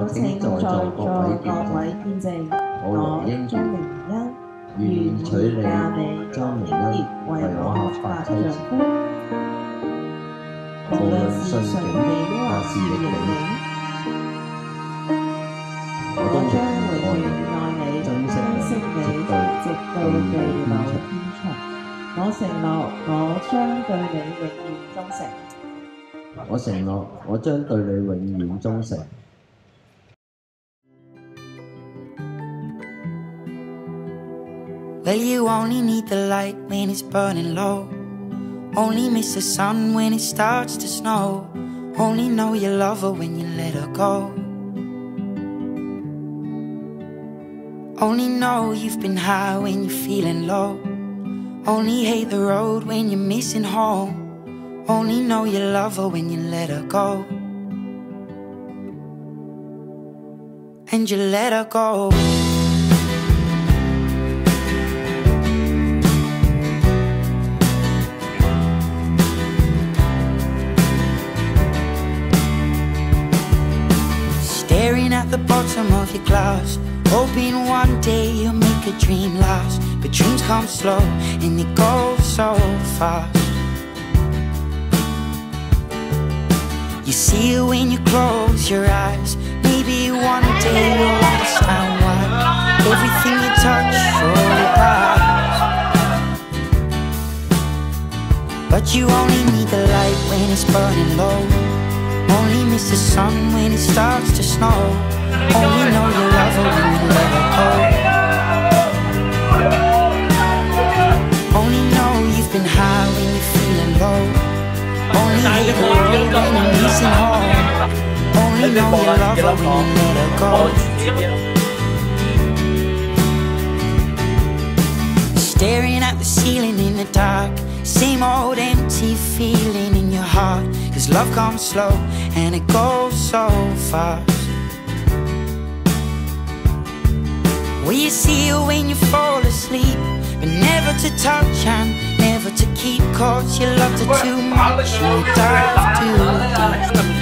請在座各位見證，我鍾明恩願意嫁你周明恩為我合法丈夫，無論是順境或是逆境，我將永遠愛你、珍惜你，直到地老天長。我承諾，我將對你永遠忠誠。 我承諾，我將對你永遠忠誠。 Well, you only need the light when it's burning low. Only miss the sun when it starts to snow. Only know you love her when you let her go. Only know you've been high when you're feeling low. Only hate the road when you're missing home. Only know you love her when you let her go. And you let her go. Staring at the bottom of your glass, hoping one day you'll make a dream last. But dreams come slow and they go so fast. You see it when you close your eyes. Maybe one day you'll understand why everything you touch surely dies. But you only need the light when it's burning low. Only miss the sun when it starts to snow. Only know you love her when you let her go. Only know you've been high when you're feeling low. Only hate the road when you're missing home. Only know you love her when you let her go. Staring at the ceiling in the dark, same old empty feeling in your heart. Cause love comes slow and it goes so fast. Will you see her when you fall asleep, but never to touch and never to keep? Cause you loved her too much and you dive too deep.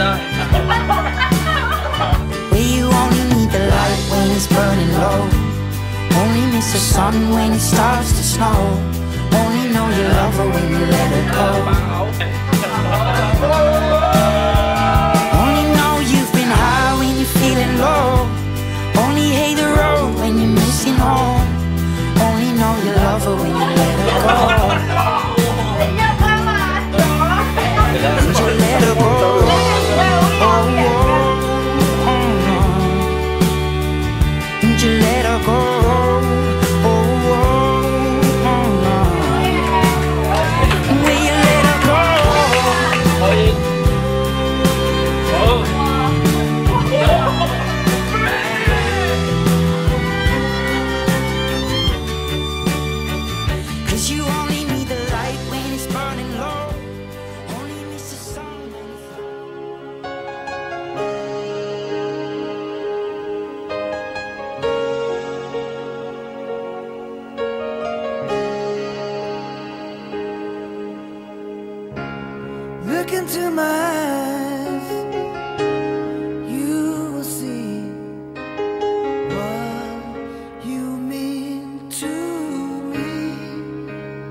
Where you only need the light when it's burning low. Only miss the sun when it starts to snow. Only know you love her when you let her go. Only know you've been high when you're feeling low. Only hate the road when you're missing home. Only know you love her when you let her go. And you let her go. And you let her go. Look into my eyes, you will see what you mean to me.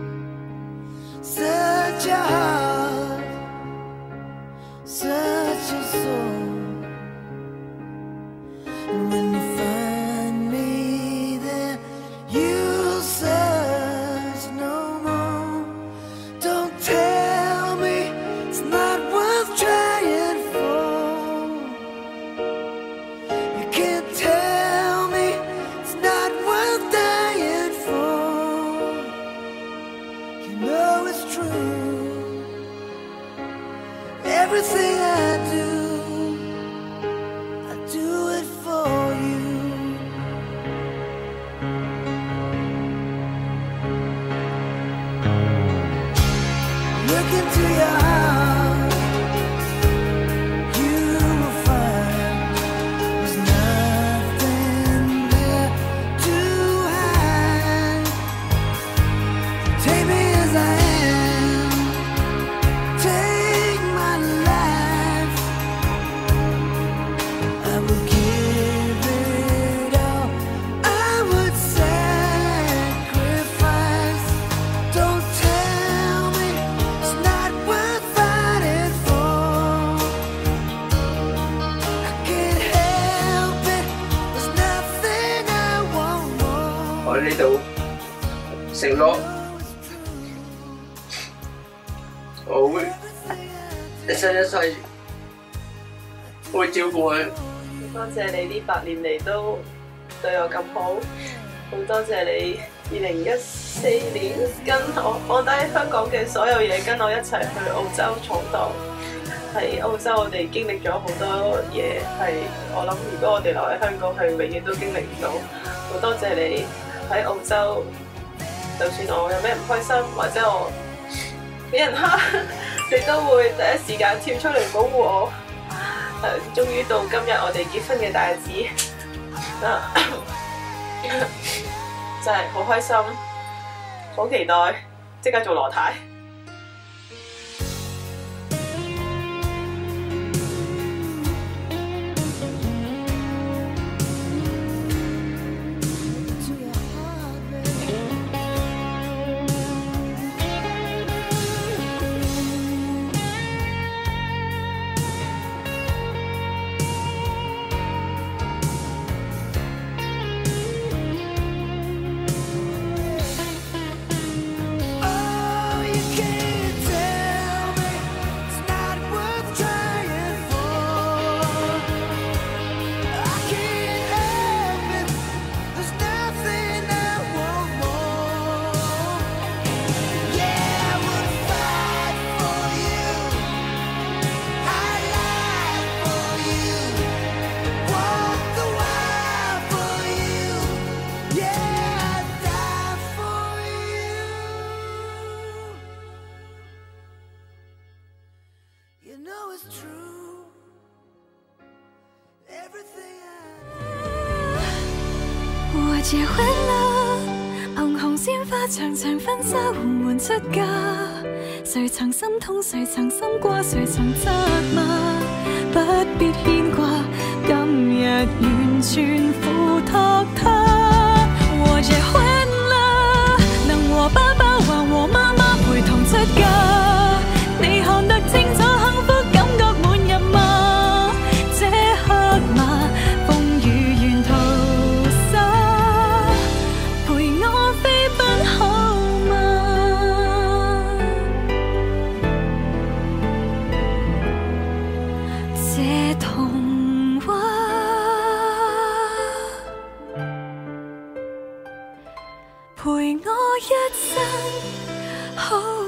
Such a heart, such a soul. And when you find me there, you'll search no more. Don't tell me it's not worth trying for. You can't tell me it's not worth dying for. You know it's true. Everything I do it for you. Look into your heart, you will find there's nothing there to hide. Take me as I am, take my life. I will give 我會一生一世會照顧佢。 多謝你呢8年嚟都對我咁好，好多謝你2014年跟我放低香港嘅所有嘢，跟我一齊去澳洲闖蕩。喺澳洲我哋經歷咗好多嘢，係我諗如果我哋留喺香港係永遠都經歷唔到。好多謝你喺澳洲，就算我有咩唔開心或者我俾人蝦，你都會第一時間跳出嚟保護我。終於到今日我哋結婚嘅大日子，真係好開心，好期待，即刻做羅太。 我結婚啦，紅紅鮮花長長婚紗緩緩出嫁，誰曾心痛，誰曾心過，誰曾責罵，不必牽掛，今日完全付託他。我結婚啦，能和爸爸還和媽媽陪同出嫁，你看得清楚幸福感覺滿入嗎？這刻嗎？風雨沿途灑，陪我飛奔好嗎？這童話陪我一生好。